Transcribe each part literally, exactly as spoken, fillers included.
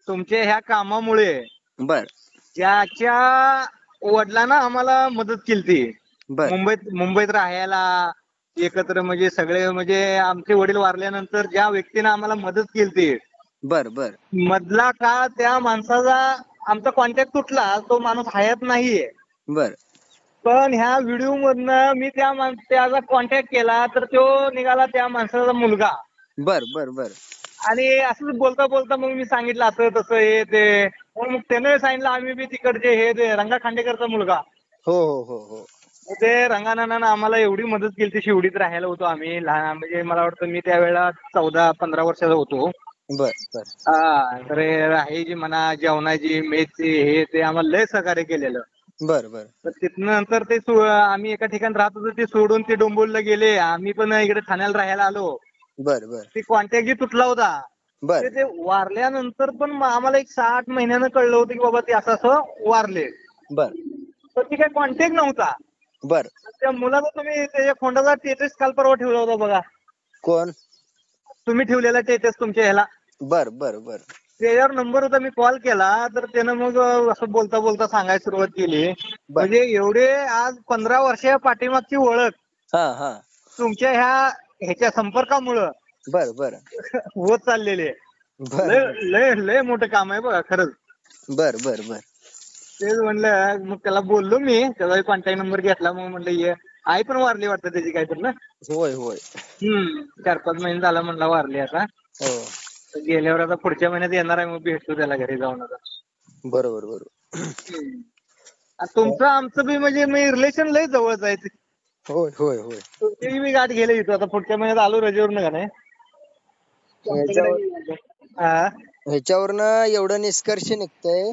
तुमच्या ह्या कामामुळे बर ज्याच्या वडिलांना आम्हाला मदत केली बर मुंबईत मुंबईत राहायला एकत्र म्हणजे सगळे म्हणजे आमचे वडील वारल्यानंतर ज्या व्यक्तीने आम्हाला मदत केली बर बर मधला काळ त्या माणसाचा आमचा कॉन्टॅक्ट तुटला तो माणूस हयात नाहीये बर पण ह्या व्हिडिओ मधनं मी त्या माण- त्याचा कॉन्टॅक्ट केला तर तो निघाला त्या माणसाचा मुलगा बर बर बर आणि असंच बोलता बोलता मग मी सांगितलं असं तसं हे ते मग त्याने सांगितलं आम्ही बी तिकडचे हे ते रंगा खांडेकरचा मुलगा हो हो हो हो मग ते रंगानानं आम्हाला एवढी मदत केली ती शिवडीत राहायला होतो आम्ही लहान म्हणजे मला वाटतं मी त्यावेळेला चौदा पंधरा वर्षाचा होतो बर बर हा तर हे राहायची म्हणा जेवणाची मेसची हे ते आम्हाला लय सहकार्य केलेलं बर बर तर तिथनं नंतर ते सो- आम्ही एका ठिकाणी राहत होतो ते सोडून ते डोंबिवलीला गेले आम्ही पण इकडे ठाण्याला राहायला आलो बर बर ते कॉन्टॅक्ट जी तुटला होता बर ते ते वारल्यानंतर पण मग आम्हाला एक सहा आठ महिन्यानं कळलं होतं की बाबा ते असं असं वारले बर तर ती काही कॉन्टॅक्ट नव्हता बर त्या मुलाचा तुम्ही त्याच्या खोंडाचा टेटस काल परवा ठेवला होता बघा कोण तुम्ही ठेवलेला टेटस तुमच्या ह्याला बर बर बर त्याच्यावर नंबर होता मी कॉल केला तर त्यानं मग असं बोलता बोलता सांगायला सुरुवात केली बर म्हणजे एवढे आज पंधरा वर्षा पाठीमागची ओळख हा हा तुमच्या ह्या ह्याच्या संपर्कामुळं बर बर होत चाललेले बर लय लय लय मोठं काम आहे बघा खरंच बर बर बर तेच म्हणलं मग त्याला बोललो मी त्याचा कॉन्टॅक्ट नंबर घेतला मग म्हणलं ये आई पण वारली वाटतं त्याची काहीतरी ना होय होय हम्म चार पाच महिने झाला म्हणला वारली आता हो तर गेल्यावर आता पुढच्या महिन्यात येणार आहे मग भेटतो त्याला घरी जाऊन आता बरोबर बरोबर हम्म. आणि तुमचं आमचं बी म्हणजे मी रिलेशन लय जवळच आहे ते. होय होय होय तुमची बी गाठ गेले इथं आता पुढच्या महिन्यात आलो रजेवर का नाही ह्याच्यावर तुमच्याकडे हा ह्याच्यावरनं एवढं निष्कर्ष निघतंय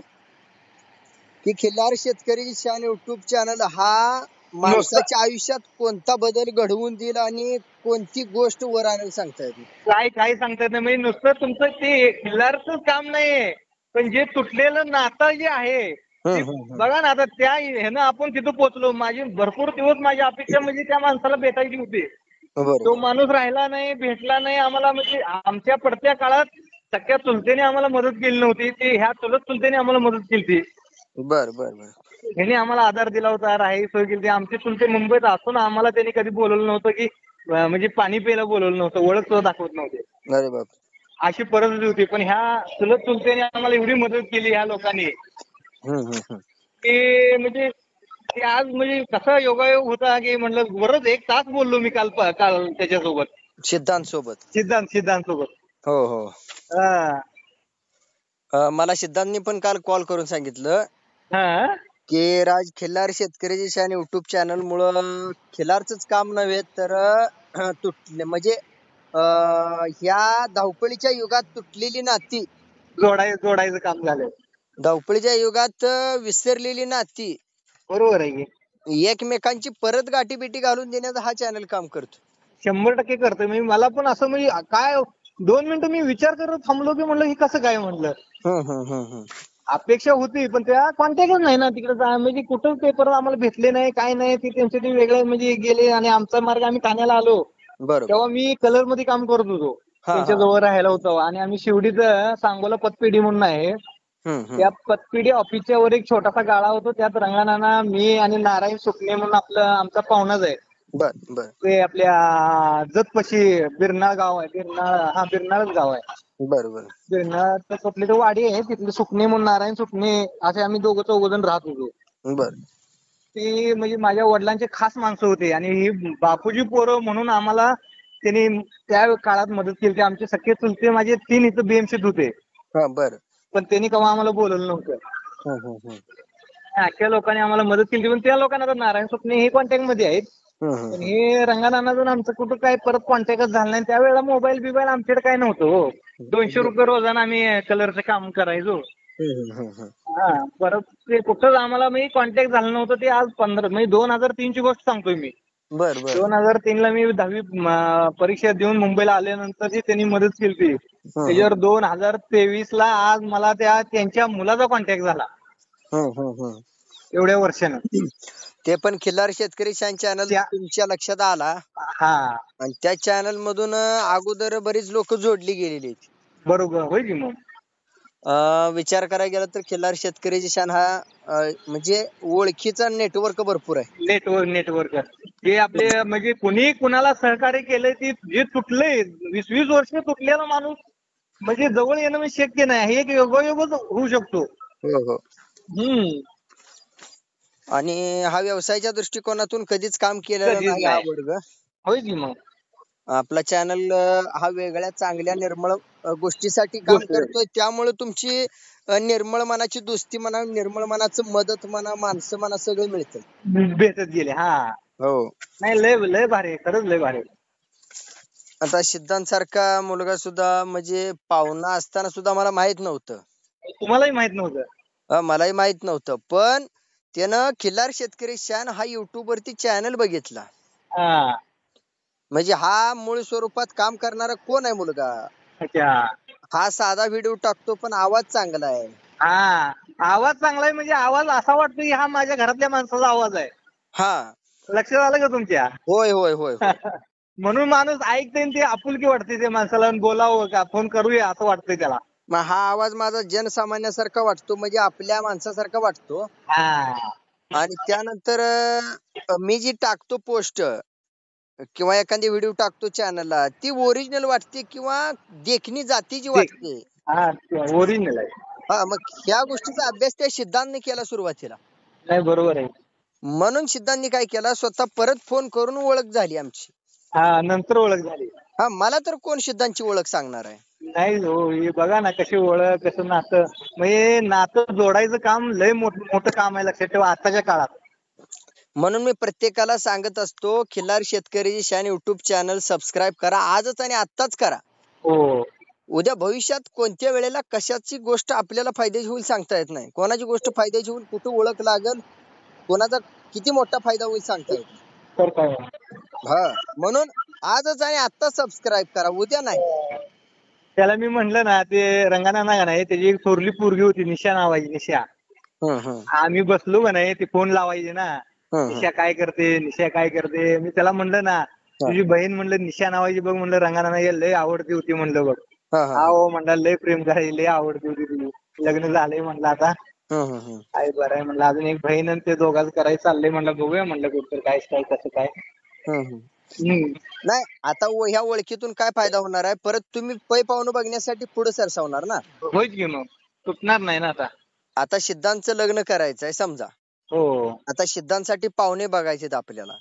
की खिल्लार शेतकरी शान युट्यूब चॅनल हा नुसतं माणसाच्या आयुष्यात कोणता बदल घडवून देईल आणि कोणती गोष्ट वर आणेल सांगता येत नाही. काय काय सांगता येत नाही म्हणजे नुसतं तुमचं ते खिल्लारच काम नाहीये पण जे तुटलेलं नातं जे आहे ते हम्म, हम्म, हम्म. बघा ना आता त्या ह्यानं आपण तिथं पोहोचलो माझी भरपूर दिवस माझी अपेक्षा म्हणजे त्या माणसाला भेटायची होती तो बरोबर माणूस राहिला नाही भेटला नाही आम्हाला म्हणजे आमच्या पडत्या काळात सगळ्या चुलतेने आम्हाला मदत केली नव्हती ते ह्या चुलत चुलतेने आम्हाला मदत केली बर बर बर ह्यांनी आम्हाला आधार दिला होता राहायची सोय केली आमचे चुलते मुंबईत असून आम्हाला त्यांनी कधी बोलवलं नव्हतं की अं, म्हणजे पाणी प्यायला बोलवलं नव्हतं ओळख सुद्धा दाखवत नव्हते अरे बाप अशी परिस्थिती होती पण ह्या चुलत चुलतेने आम्हाला एवढी मदत केली ह्या लोकांनी हम्म हम्म हम्म की म्हणजे ते आज म्हणजे कसा योगायोग होता की म्हणलं बरंच एक तास बोललो मी काल काल त्याच्यासोबत सिद्धांत सोबत सिद्धांत सिद्धांत सोबत हो हो हा अं, मला सिद्धांतनी पण काल कॉल करून सांगितलं हा की राज खिल्लार शेतकरी शान युट्यूब चॅनल मुळे खिल्लारच काम नव्हे तर अं, तुटले म्हणजे अं, ह्या धावपळीच्या युगात तुटलेली नाती जोडाय जोडायचं काम झालं धावपळीच्या युगात अं, विसरलेली नाती बरोबर आहे की एकमेकांची परत गाठीबिटी घालून देण्याचा हा चॅनल काम करतो. शंभर टक्के करतोय मी मला पण असं म्हणजे काय दोन मिनिटं मी विचार करत थांबलो की म्हणलं हे कसं काय म्हणलं हम्म हम्म हम्म हम्म अपेक्षा होती पण त्या कॉन्टॅक्टच नाही ना तिकडे जा- म्हणजे कुठं पेपर आम्हाला भेटले नाही काय नाही ते त्यांचे ते वेगळे म्हणजे गेले आणि आमचा मार्ग आम्ही ठाण्याला आलो बरोबर तेव्हा मी कलर मध्ये काम करत होतो हा त्यांच्या हा जवळ राहायला होतो आणि आम्ही शिवडीत सांगोला पतपेढी म्हणून आहे हम्म हम्म त्या पतपेढी ऑफिसच्या वर एक छोटासा गाळा होतो त्यात रंगानाना मी आणि नारायण सुकणे म्हणून आपलं आमचा पाहुणाच आहे बर बर ते आपल्या जतपशी बिरनाळ गाव आहे बिरनाळ हा बिरनाळच गाव आहे बर बर बिरनाळ तर कुठली तर वाडी आहे तिथले सुकणे म्हणून नारायण सुकणे असे आम्ही दोघं चौघ जण राहत होतो बर ती म्हणजे माझ्या वडिलांचे खास माणसं होते आणि ही बापूजी पोरं म्हणून आम्हाला त्यांनी त्या काळात मदत केली आमचे सख्खे चुलते माझे तीन इथं बीएमसीत होते हा बर पण त्यांनी केव्हा आम्हाला बोलवलं नव्हतं हम्म हम्म हम्म अख्ख्या लोकांनी आम्हाला मदत केली पण त्या लोकांना तर नारायण स्वप्ने हे कॉन्टॅक्ट मध्ये आहेत हम्म हम्म पण हम्म हे रंगानानातून आमचं कुठं काय परत कॉन्टॅक्टच झाला नाही त्यावेळेला मोबाईल बिबाईल आमच्याकडे काय नव्हतं हो दोनशे रुपये रोजानं आम्ही कलरचं काम करायचो हम्म हम्म हम्म हा परत ते कुठंच आम्हाला म्हणजे कॉन्टॅक्ट झालं नव्हतं ते आज पंधरा म्हणजे दोन हजार तीनची गोष्ट सांगतोय मी बर बर दोन हजार तीन ला मी दहावी म, परीक्षा देऊन मुंबईला आल्यानंतर जी त्यांनी मदत केली हम्म त्याच्यावर दोन हजार तेवीस ला आज मला त्या त्यांच्या मुलाचा कॉन्टॅक्ट झाला हम्म हम्म हम्म एवढ्या वर्षानं ते पण खिल्लार शेतकरी चॅनल त्या तुमच्या लक्षात आला हा आणि त्या चॅनल मधून अगोदर बरीच लोक जोडली गेलेली आहेत. बरोबर होय की मग अं, विचार करायला गेला तर खिल्लार शेतकरी शान हा अं, म्हणजे ओळखीचा नेटवर्क भरपूर आहे. नेटवर्क नेटवर्क जे आपले म्हणजे कुणी कुणाला सहकार्य केलंय ते जे तुटले वीस वीस वर्ष तुटलेला माणूस म्हणजे जवळ येणं म्हणजे शक्य नाही. हे एक योगायोगच होऊ शकतो. हो हो. हम्म. आणि हा व्यवसायाच्या दृष्टिकोनातून कधीच काम केलेला कधीच नाही हा नाही. वर्ग. होय की मग. आपला चॅनल हा वेगळ्या चांगल्या निर्मळ अ, गोष्टीसाठी काम गोष्ट करतोय, त्यामुळे तुमची अ, निर्मळ मनाची दोस्ती म्हणा, निर्मळ मनाचं मदत म्हणा, माणसं म्हणा, सगळं मिळतं. भेटत गेले. हा. हो. नाही लय लय भारी आहे. खरंच लय भारी आहे. आता सिद्धांत सारखा मुलगा सुद्धा म्हणजे पाहुणा असताना सुद्धा मला माहित नव्हतं. तुम्हालाही माहित नव्हतं. अ, मलाही माहित नव्हतं, पण त्यानं खिल्लार शेतकरी शान हा युट्यूब वरती चॅनल बघितला. हा. म्हणजे हा मूळ स्वरूपात काम करणारा कोण आहे मुलगा? अच्छा. हा साधा व्हिडिओ टाकतो पण आवाज चांगला आहे. हा. आवाज चांगला आहे म्हणजे आवाज असा वाटतो की हा माझ्या घरातल्या माणसाचा आवाज आहे. हा. लक्षात आलं का तुमच्या? होय होय होय होय. म्हणून माणूस ऐकते ते आपुलकी वाटते ते माणसाला आणि बोलावं का फोन करूया असं वाटतंय त्याला. मग हा आवाज माझा जनसामान्यासारखा वाटतो, म्हणजे आपल्या माणसासारखा वाटतो. हा. आणि त्यानंतर अ, मी जी टाकतो पोस्ट किंवा एखादी व्हिडिओ टाकतो चॅनलला, ती ओरिजिनल वाटते किंवा देखणी जातीची ते वाटते. हा ओरिजिनल आहे. हा, मग ह्या गोष्टीचा अभ्यास त्या सिद्धांतने केला सुरुवातीला. नाही बरोबर आहे. म्हणून सिद्धांतने काय केला, स्वतः परत फोन करून ओळख झाली आमची. हा नंतर ओळख झाली. हा, मला तर कोण सिद्धांतची ओळख सांगणार आहे. नाही हो हे बघा ना कशी ओळख कसं नातं म्हणजे नातं जोडायचं काम लय मोठं मोठं काम आहे. लक्षात ठेवा आताच्या काळात. म्हणून मी प्रत्येकाला सांगत असतो, खिल्लार शेतकरी शान युट्यूब चॅनल सबस्क्राईब करा, आजच आणि आत्ताच करा. हो. उद्या भविष्यात कोणत्या वेळेला कशाची गोष्ट आपल्याला फायद्याची होईल सांगता येत नाही. कोणाची गोष्ट फायद्याची होईल, कुठं ओळख लागल, कोणाचा किती मोठा फायदा होईल सांगता येत नाही. तर काय. हा, म्हणून आजच आणि आता सबस्क्राईब करा, उद्या नाही. त्याला मी म्हणलं ना ते रंगाना का नाही त्याची एक थोरली पोरगी होती निशा नावाची निशा. हं हं आम्ही बसलो का नाही ती फोन लावायची ना. हं हं निशा काय करते निशा काय करते मी त्याला म्हणलं ना तुझी बहीण म्हणलं निशा नावाची बघ म्हणलं रंगाना लय आवडती होती म्हणलं बघ. हं हं हा हो म्हणला लय प्रेम करायची लय आवडती होती तुझी. लग्न झालंय म्हणलं आता. हं हं हं काय बरं आहे म्हणलं अजून एक बहीण आणि ते दोघांचं करायचं चाललंय म्हणलं बघूया म्हणलं कुठं काय काय कसं काय. हं हं. हम्म. नाही, आता ओ- ह्या ओळखीतून काय फायदा होणार आहे, परत तुम्ही पै पाहुणं बघण्यासाठी पुढे सरसावणार ना. होयच की मग तुटणार नाही ना आता. आता सिद्धांतचं लग्न करायचंय समजा, हो. आता सिद्धांतसाठी पाहुणे बघायचेत आपल्याला,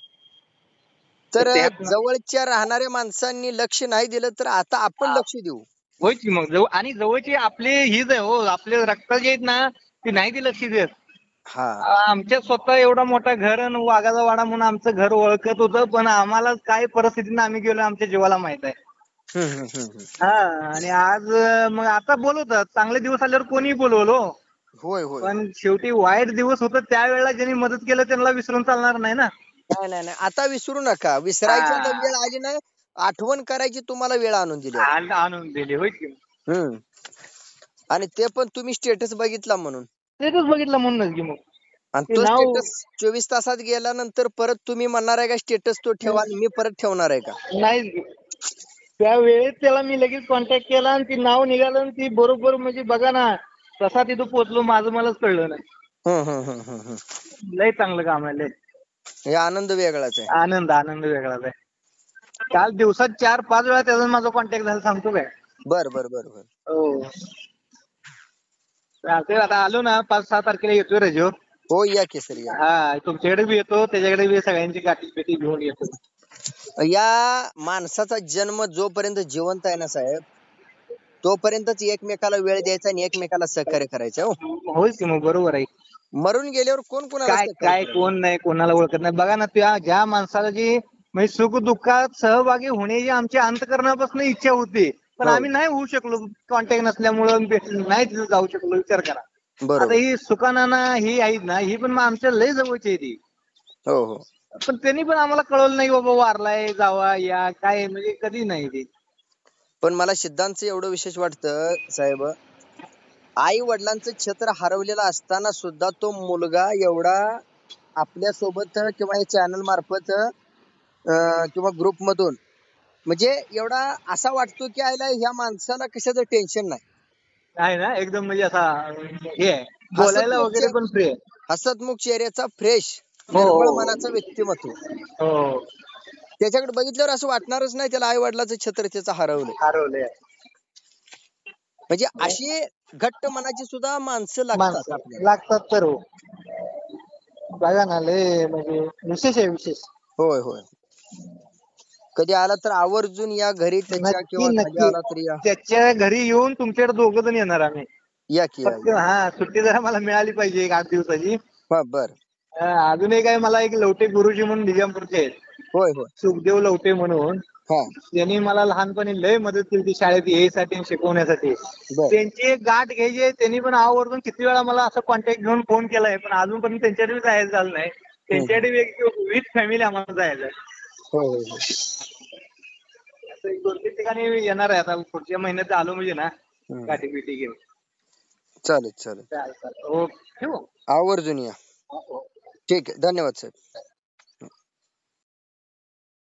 तर तर त्यात ना जवळच्या राहणाऱ्या माणसांनी लक्ष नाही दिलं तर आता आपण लक्ष देऊ. होयच की मग जवळ आणि जवळची आपले हीच आहे हो आपले रक्ताचे आहेत ना ती नाही ती लक्ष देत. हा. आमच्या स्वतः एवढा मोठा घर आणि वाघाचा वाडा म्हणून आमचं घर ओळखत होतं पण आम्हाला काय परिस्थितीनं आम्ही गेलो आमच्या जीवाला माहित आहे. हं हं हं हं. हा आणि आज मग आता बोलवतात चांगले दिवस आल्यावर कोणी बोलवलो. होय होय होय. पण शेवटी वाईट दिवस होतं त्यावेळेला ज्यांनी मदत केलं त्यांना विसरून चालणार नाही ना. नाही नाही नाही, आता विसरू नका. विसरायची आता हा. वेळ आली नाही, आठवण करायची तुम्हाला वेळ आणून दिली आता. आण- आणून दिली होय की. हम्म. आणि ते पण तुम्ही स्टेटस बघितला म्हणून. तेच बघितलं म्हणूनच की मग. आणि ते तो नाव स्टेटस चोवीस तासात गेल्यानंतर परत तुम्ही म्हणणार आहे का स्टेटस तो ठेवा आणि मी परत ठेवणार आहे का? नाही त्या वेळेत त्याला मी लगेच कॉन्टॅक्ट केला आणि ती नाव निघालं आणि ती बरोबर म्हणजे बघा ना कसा तिथं पोहोचलो माझं मलाच कळलं नाही. हं हं हं हं हं. लय चांगलं काम आहे लय. हे आनंद वेगळाच आहे. आनंद आनंद वेगळाच आहे. काल दिवसात चार पाच वेळा त्याचा माझा कॉन्टॅक्ट झाला सांगतो काय. बर बर बर बर. हो. चालतंय आता आलो ना पाच सहा तारखेला येतोय रजो. हो, या की सर या. हा तुमच्याकडे बी येतो त्याच्याकडे बी सगळ्यांची गाठी पेटी घेऊन येतो. या माणसाचा जन्म जोपर्यंत जिवंत आहे ना साहेब, तोपर्यंतच एकमेकाला वेळ द्यायचा आणि एकमेकाला सहकार्य करायचं. हो, होयच की मग बरोबर आहे. मरून गेल्यावर कोण कोणाला काय सहकार्य काय करेल? कोण नाही कोणाला ओळखत नाही बघा ना त्या ज्या माणसाला जी म्हणजे सुख दुःखात सहभागी होण्याची आमची अंतकरणापासून इच्छा होती पण हो, आम्ही नाही होऊ शकलो कॉन्टॅक्ट नसल्यामुळं भेट नाही तिथं जाऊ शकलो विचार करा. आता बरोबर. ही सुकानाना ही आहेत ना ही पण मग आमच्या लय जवळची आहे ती. हो हो. पण त्यांनी पण आम्हाला कळवलं नाही बाबा वारलाय जावा या काय म्हणजे कधी नाही ते. पण मला सिद्धांतचं एवढं विशेष वाटतं साहेब, आई वडिलांचं छत्र हरवलेलं असताना सुद्धा तो मुलगा एवढा आपल्या सोबत किंवा हे चॅनल मार्फत अं, किंवा ग्रुप मधून म्हणजे एवढा असा वाटतो की आयला ह्या माणसाला कशाचं टेन्शन नाही. आहे ना एकदम म्हणजे असा हे आहे बोलायला हसतमुख वगैरे चे- पण फ्री आहे. हसतमुख चेहऱ्याचा फ्रेश हो, निर्मळ हो. मनाचा व्यक्तिमत्व. हो त्याच्याकडे बघितल्यावर असं वाटणारच नाही त्याला आई वडिलाचं छत्र त्याचं हरवलंय. हरवले म्हणजे अशी घट्ट मनाची सुद्धा माणसं लागतात माणसं आपल्याला. लागतात तर हो. बघा ना लय म्हणजे विशेष आहे विशेष. होय होय. कधी आला तर आवर्जून या घरी त्याच्या, नक्की किंवा कधी नक्की आला तर या त्याच्या घरी येऊन तुमच्याकडे दोघ जण येणार आम्ही. या की या फक्त या. हा सुट्टी जरा मला मिळाली पाहिजे एक आठ दिवसाची. हा, बर. अं, अजून एक आहे मला एक लवटे गुरुजी म्हणून निजामपूरचे आहेत, होय होय. सुखदेव लवटे म्हणून. हा, त्यांनी मला लहानपणी लय मदत केली ती शाळेत यायसाठी आणि शिकवण्यासाठी. बर. त्यांची एक गाठ घ्यायची आहे. त्यांनी पण आवर्जून किती वेळा मला असं कॉन्टॅक्ट घेऊन फोन केलाय पण अजूनपर्यंत त्यांच्याकडे जायचं झालं नाही. हम्म. त्यांच्याकडे विथ फॅमिली आम्हाला जायचं आहे. होय होय होय. असं एक दोन तीन ठिकाणी येणार आहे आता पुढच्या महिन्यात आलो म्हणजे ना हम्म. गाठी बिठी घेऊन. चालेल चालेल. चालेल चालेल ओके ठेवू. आवर्जून या. ठीक आहे, धन्यवाद साहेब.